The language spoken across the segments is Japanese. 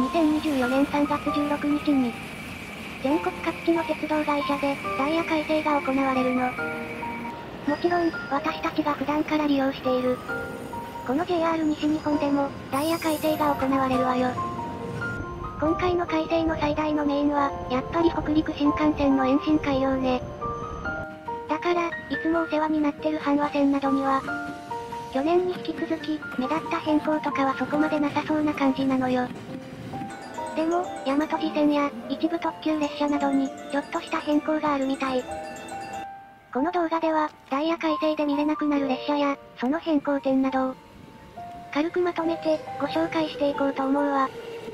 2024年3月16日に、全国各地の鉄道会社で、ダイヤ改正が行われるの。もちろん、私たちが普段から利用している。この JR 西日本でも、ダイヤ改正が行われるわよ。今回の改正の最大のメインは、やっぱり北陸新幹線の延伸改良ね。だから、いつもお世話になってる阪和線などには、去年に引き続き、目立った変更とかはそこまでなさそうな感じなのよ。でも、大和路線や、一部特急列車などに、ちょっとした変更があるみたい。この動画では、ダイヤ改正で見れなくなる列車や、その変更点などを、軽くまとめて、ご紹介していこうと思うわ。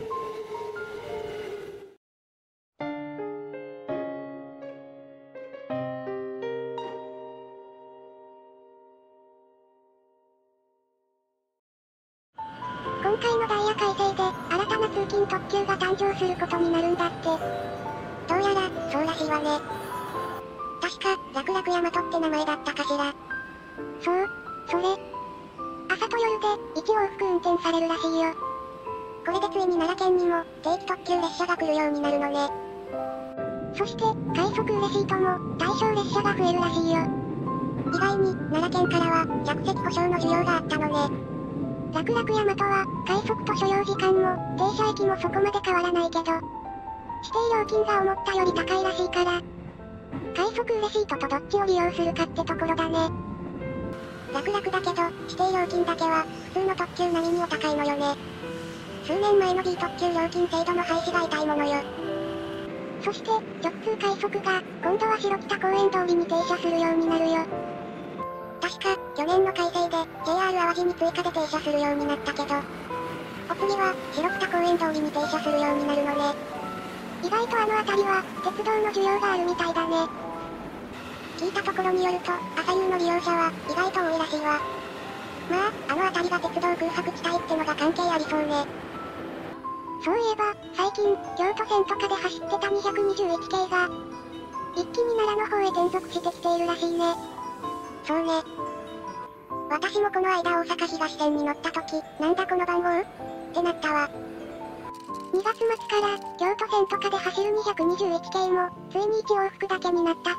今回のダイヤ改正で、新たな通勤特急が誕生することになるんだって。どうやら、そうらしいわね。確か、楽々大和って名前だったかしら。そう、それ。朝と夜で、1往復運転されるらしいよ。これでついに奈良県にも、定期特急列車が来るようになるのね。そして、快速嬉しいとも、対象列車が増えるらしいよ。意外に、奈良県からは、客席保証の需要があったのね。楽々大和は、快速と所要時間も、停車駅もそこまで変わらないけど、指定料金が思ったより高いらしいから、快速嬉しいとどっちを利用するかってところだね。楽々だけど、指定料金だけは、普通の特急並みにお高いのよね。数年前の D 特急料金制度の廃止が痛いものよ。そして、直通快速が、今度は白北公園通りに停車するようになるよ。確か、去年の改正で、JR 淡路に追加で停車するようになったけど、お次は、白北公園通りに停車するようになるのね。意外とあの辺りは、鉄道の需要があるみたいだね。聞いたところによると、朝夕の利用者は、意外と多いらしいわ。まあ、あの辺りが鉄道空白地帯ってのが関係ありそうね。そういえば、最近、京都線とかで走ってた221系が、一気に奈良の方へ転属してきているらしいね。そうね。私もこの間大阪東線に乗った時、なんだこの番号ってなったわ。2月末から、京都線とかで走る221系も、ついに1往復だけになったって。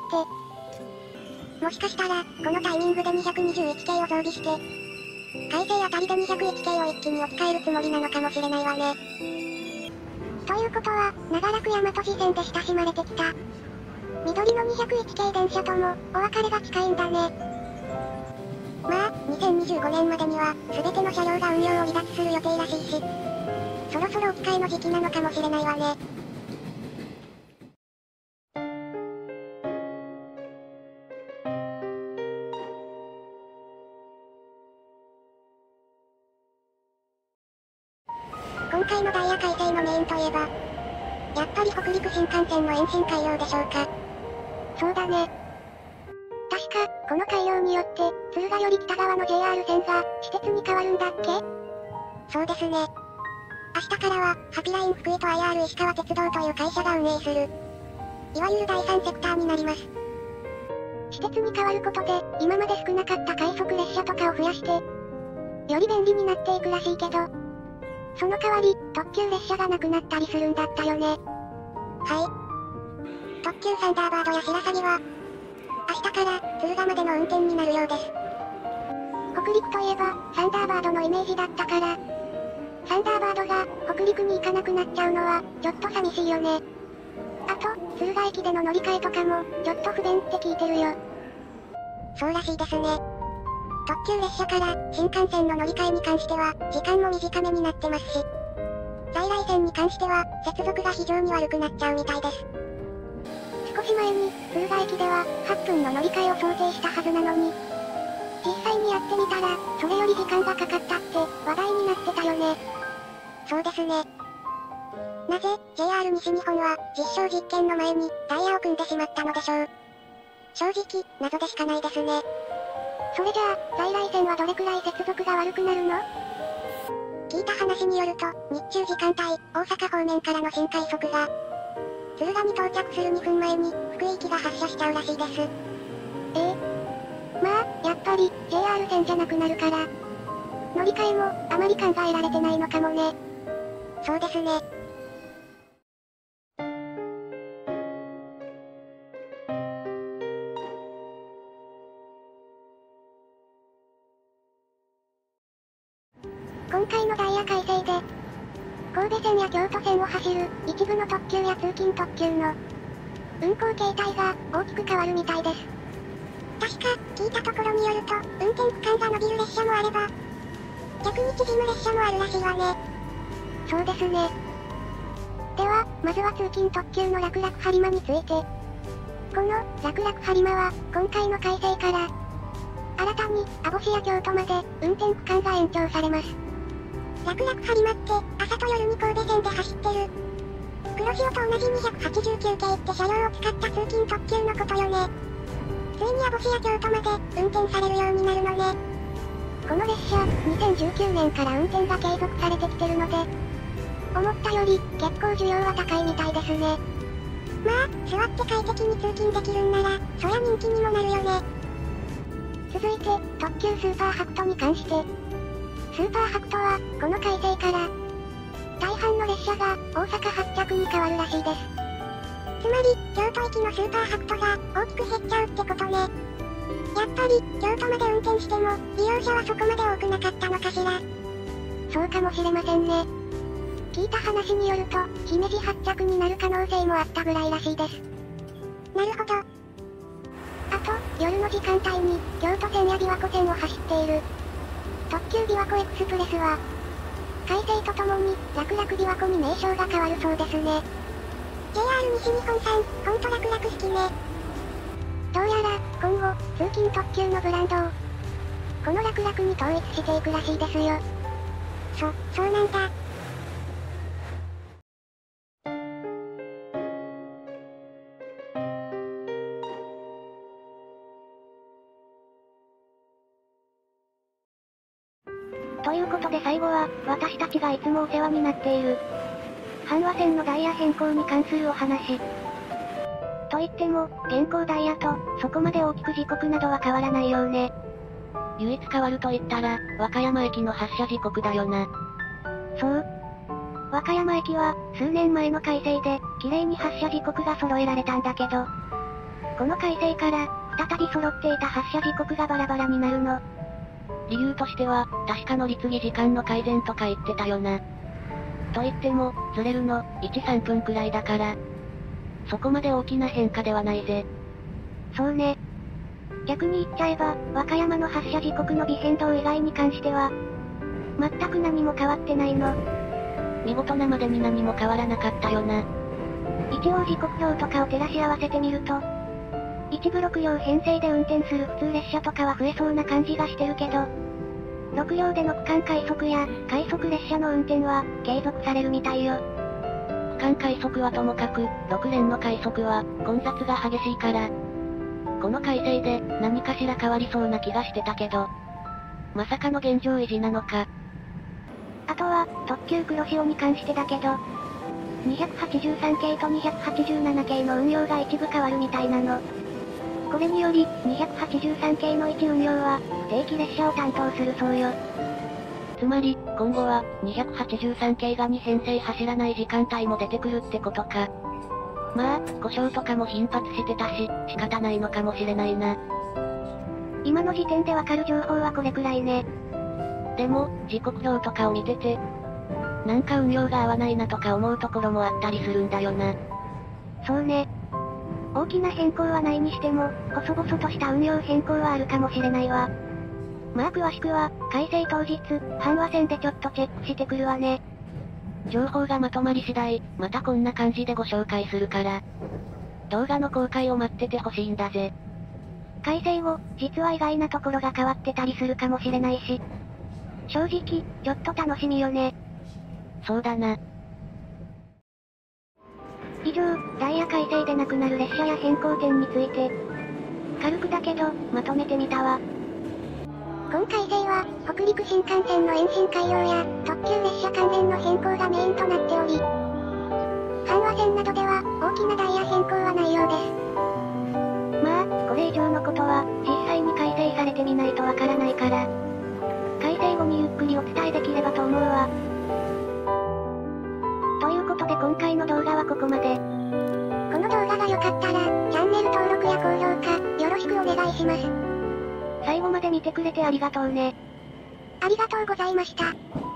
もしかしたら、このタイミングで221系を増備して、改正あたりで201系を一気に置き換えるつもりなのかもしれないわね。ということは、長らく大和路線で親しまれてきた、緑の201系電車とも、お別れが近いんだね。まあ、2025年までには、全ての車両が運用を離脱する予定らしいし、そろそろ置き換えの時期なのかもしれないわね。今回のダイヤ改正のメインといえば、やっぱり北陸新幹線の延伸改良でしょうか。そうだね。確か、この改良によって、敦賀より北側の JR 線が、私鉄に変わるんだっけ？そうですね。明日からは、ハピライン福井と IR 石川鉄道という会社が運営する、いわゆる第三セクターになります。私鉄に変わることで、今まで少なかった快速列車とかを増やして、より便利になっていくらしいけど、その代わり、特急列車がなくなったりするんだったよね。はい。特急サンダーバードや白鷺は、明日から、敦賀までの運転になるようです。北陸といえば、サンダーバードのイメージだったから、サンダーバードが、北陸に行かなくなっちゃうのは、ちょっと寂しいよね。あと、敦賀駅での乗り換えとかも、ちょっと不便って聞いてるよ。そうらしいですね。特急列車から、新幹線の乗り換えに関しては、時間も短めになってますし、在来線に関しては、接続が非常に悪くなっちゃうみたいです。少し前に、敦賀駅では、8分の乗り換えを想定したはずなのに、実際にやってみたら、それより時間がかかったって、話題になってたよね。そうですね。なぜ、JR 西日本は、実証実験の前に、ダイヤを組んでしまったのでしょう。正直、謎でしかないですね。それじゃあ、在来線はどれくらい接続が悪くなるの？聞いた話によると、日中時間帯、大阪方面からの新快速が、敦賀に到着する2分前に、福井行きが発車しちゃうらしいです。まあ、やっぱり、JR 線じゃなくなるから、乗り換えも、あまり考えられてないのかもね。そうですね。 今回のダイヤ改正で、神戸線や京都線を走る一部の特急や通勤特急の運行形態が大きく変わるみたいです。確か、聞いたところによると、運転区間が伸びる列車もあれば、逆に縮む列車もあるらしいわね。そうですね。では、まずは通勤特急の楽々播磨について。この、楽々播磨は、今回の改正から、新たに、網干や京都まで、運転区間が延長されます。楽々播磨って、朝と夜に神戸線で走ってる。黒潮と同じ289系って車両を使った通勤特急のことよね。ついに網干や京都まで、運転されるようになるのね。この列車、2019年から運転が継続されてきてるので、思ったより、結構需要は高いみたいですね。まあ、座って快適に通勤できるんなら、そりゃ人気にもなるよね。続いて、特急スーパーはくとに関して。スーパーはくとは、この改正から、大半の列車が、大阪発着に変わるらしいです。つまり、京都駅のスーパーはくとが、大きく減っちゃうってことね。やっぱり、京都まで運転しても、利用者はそこまで多くなかったのかしら。そうかもしれませんね。聞いた話によると、姫路発着になる可能性もあったぐらいらしいです。なるほど。あと、夜の時間帯に、京都線や琵琶湖線を走っている、特急琵琶湖エクスプレスは、改正とともに、楽々琵琶湖に名称が変わるそうですね。JR 西日本さん、ほんと楽々好きね。どうやら、今後、通勤特急のブランドを、この楽々に統一していくらしいですよ。そうなんだ。ということで最後は、私たちがいつもお世話になっている、阪和線のダイヤ変更に関するお話。と言っても、現行ダイヤと、そこまで大きく時刻などは変わらないようね。 唯一変わると言ったら、和歌山駅の発車時刻だよな。 そう。和歌山駅は、数年前の改正で、綺麗に発車時刻が揃えられたんだけど、この改正から、再び揃っていた発車時刻がバラバラになるの。 理由としては、確か乗り継ぎ時間の改善とか言ってたよな。と言っても、ずれるの、1、3分くらいだから。そこまで大きな変化ではないぜ。 そうね。逆に言っちゃえば、和歌山の発車時刻の微変動以外に関しては、全く何も変わってないの。 見事なまでに何も変わらなかったよな。 一応時刻表とかを照らし合わせてみると、一部6両編成で運転する普通列車とかは増えそうな感じがしてるけど、6両での区間快速や、快速列車の運転は、継続されるみたいよ。 区間快速はともかく、6連の快速は、混雑が激しいから。この改正で、何かしら変わりそうな気がしてたけど。まさかの現状維持なのか。 あとは、特急黒潮に関してだけど、283系と287系の運用が一部変わるみたいなの。これにより、283系の1運用は、不定期列車を担当するそうよ。 つまり、今後は、283系が2編成走らない時間帯も出てくるってことか。まあ、故障とかも頻発してたし、仕方ないのかもしれないな。 今の時点でわかる情報はこれくらいね。 でも、時刻表とかを見てて、なんか運用が合わないなとか思うところもあったりするんだよな。 そうね。大きな変更はないにしても、細々とした運用変更はあるかもしれないわ。まあ詳しくは、改正当日、阪和線でちょっとチェックしてくるわね。 情報がまとまり次第、またこんな感じでご紹介するから。動画の公開を待っててほしいんだぜ。 改正後、実は意外なところが変わってたりするかもしれないし。正直、ちょっと楽しみよね。 そうだな。 以上、ダイヤ改正でなくなる列車や変更点について、軽くだけど、まとめてみたわ。今改正は、北陸新幹線の延伸改良や、特急列車関連の変更がメインとなっており、阪和線などでは、大きなダイヤ変更はないようです。まあ、これ以上のことは、実際に改正されてみないとわからないから、改正後にゆっくりお伝えできればと思うわ。ということで今回の動画はここまで。この動画が良かったら、チャンネル登録や高評価、よろしくお願いします。最後まで見てくれてありがとうね。ありがとうございました。